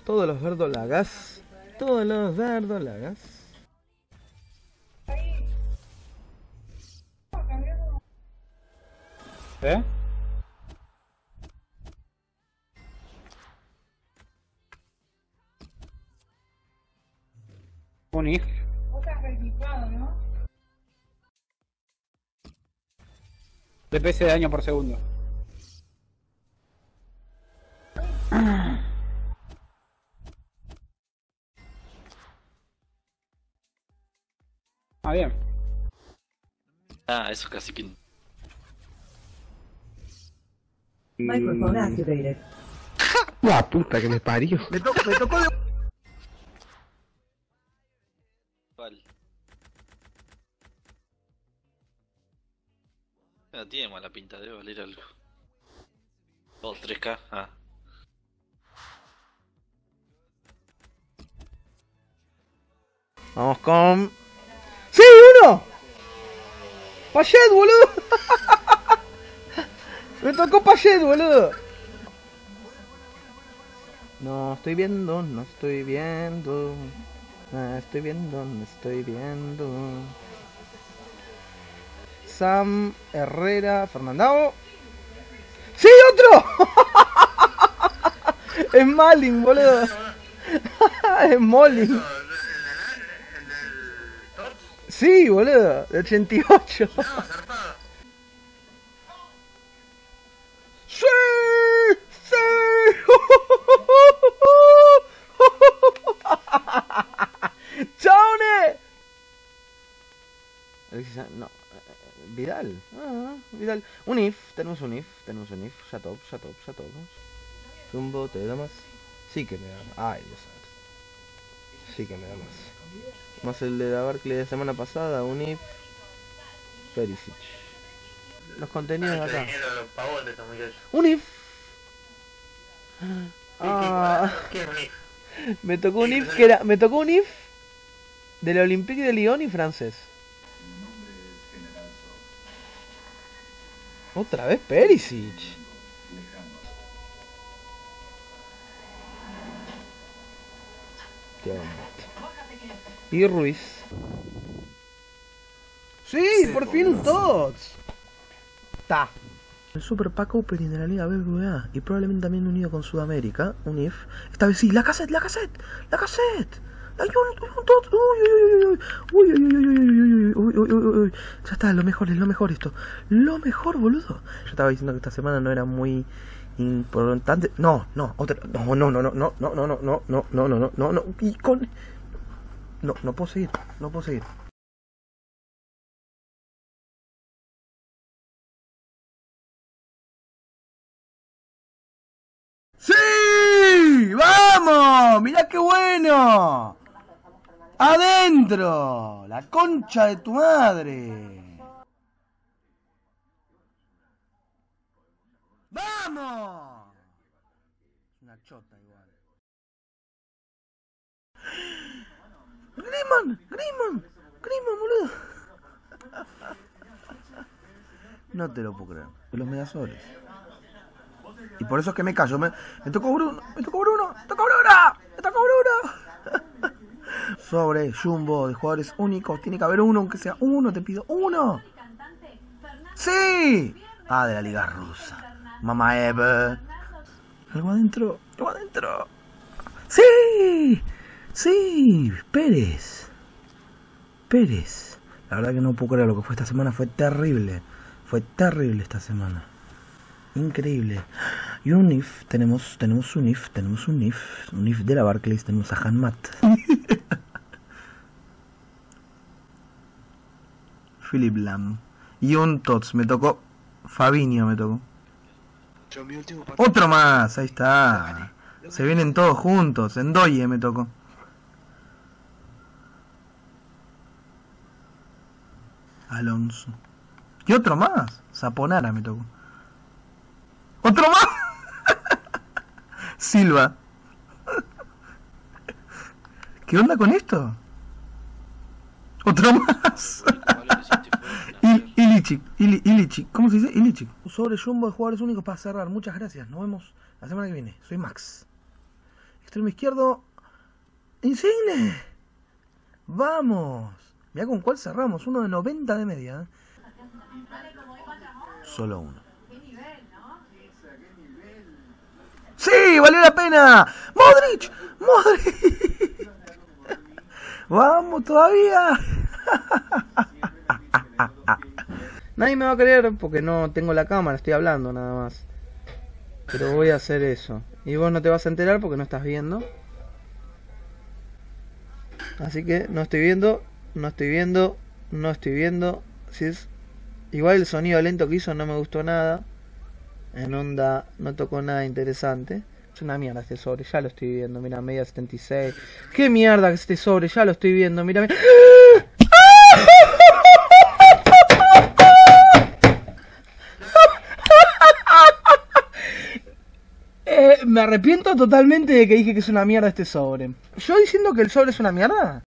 Todos los verdolagas. Todos los verdolagas. ¿Eh? Un if. DPS de daño por segundo. Ah, bien. Ah, eso casi que... Microphone activated. La puta que me parió. Me tocó de... ¿Cuál? No tiene mala pinta, debe valer algo. 2, 3K, ah. Vamos con... ¡Sí, uno! ¡Payet, boludo! Me tocó Payet, boludo. No estoy viendo, no estoy viendo. No estoy viendo, no estoy viendo. Sam, Herrera, Fernandao. ¡Sí, otro! Es Malin, boludo. Es Molin. Sí, boludo, de 88. ¡Sí! ¡Sí! ¡Chone! No, Vidal. Vidal. Un if, tenemos un if. Ya top. Jumbo, ¿te da más? Sí que me da más. Ay, Dios santo. Sí que me da más. Más el de la Barclay de la semana pasada, un if. Perisic. Los contenidos acá. Un if. Ah, ¿Qué es un if? me tocó un if que era. Me tocó un if del Olympique de Lyon y francés. Otra vez Perisic. Y Ruiz. Sí, por fin un TOTS. Ta. El Super Pack Opening de la Liga BBVA y probablemente también unido con Sudamérica, un if. Esta vez sí, la cassette. Hay un TOTS. Uy. Ya está, lo mejor esto. Lo mejor, boludo. Yo estaba diciendo que esta semana no era muy importante. No. Y con... No puedo seguir. ¡Sí! ¡Vamos! ¡Mirá qué bueno! ¡Adentro! ¡La concha de tu madre! ¡Vamos! Una chota igual. ¡Griezmann, boludo! No te lo puedo creer. De los Medasores. Y por eso es que me callo. Me tocó Bruno. Sobre Jumbo de jugadores únicos. Tiene que haber uno, aunque sea uno. Te pido uno. ¡Sí! Ah, de la liga rusa. Mamá Eve. Algo adentro. ¡Sí! Pérez. La verdad que no puedo creer lo que fue esta semana. Fue terrible esta semana. Increíble. Y un if, tenemos un if de la Barclays, tenemos a Hanmat. Philip Lam. Y un TOTS, me tocó. Fabinho me tocó. Otro más, ahí está. Se vienen todos juntos. Endoye me tocó. Alonso. Y otro más. Zaponara me tocó. ¡Otro más! Silva. ¿Qué onda con esto? ¡Otro más! Ilicic. ¿Cómo se dice? Ilicic. Sobre Jumbo de jugadores únicos para cerrar. Muchas gracias. Nos vemos la semana que viene. Soy Max. extremo izquierdo. Insigne. Vamos. Mirá con cuál cerramos. Uno de 90 de media. Solo uno. ¡Sí! ¡Valió la pena! ¡Modric! ¡Modric! ¡Vamos todavía! Nadie me va a creer porque no tengo la cámara, estoy hablando nada más. Pero voy a hacer eso. Y vos no te vas a enterar porque no estás viendo. Así que no estoy viendo, no estoy viendo, no estoy viendo. Si es... Igual el sonido lento que hizo no me gustó nada. En onda no tocó nada interesante. Es una mierda este sobre, ya lo estoy viendo. Mira, media 76. Qué mierda que este sobre, ya lo estoy viendo. Mira, mira. Me arrepiento totalmente de que dije que es una mierda este sobre. ¿Yo diciendo que el sobre es una mierda?